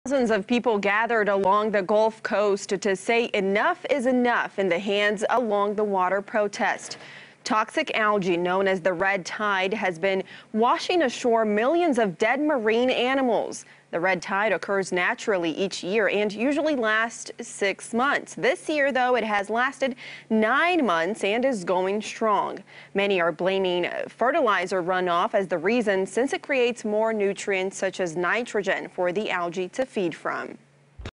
Thousands of people gathered along the Gulf Coast to say enough is enough in the Hands Along the Water protest. Toxic algae known as the red tide has been washing ashore millions of dead marine animals. The red tide occurs naturally each year and usually lasts 6 months. This year, though, it has lasted 9 months and is going strong. Many are blaming fertilizer runoff as the reason, since it creates more nutrients such as nitrogen for the algae to feed from.